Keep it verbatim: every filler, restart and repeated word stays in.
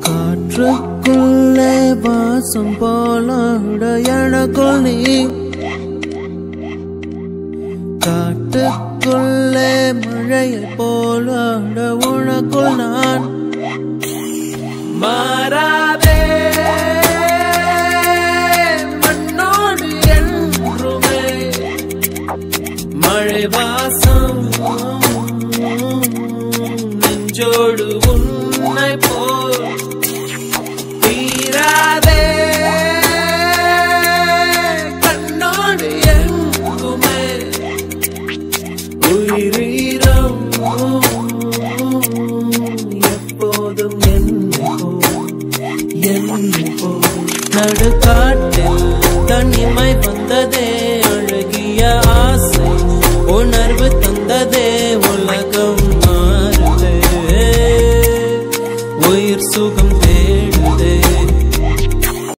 katrukulle vaasam polada enakul nee kaatukulle mazhai polada unakul naan maarade mannodu endrume mazhai vaasam nenjodu unnai pol தீராதே கண்ணோடு எங்குமே உயிரீரம் எப்போதும் என்னை போல் நடுக்காட்டில் தனிமை வந்ததே அழகிய ஆசை உணர்வு தந்ததே உலகம் மாறுதே உயிர் சுகம் தேடு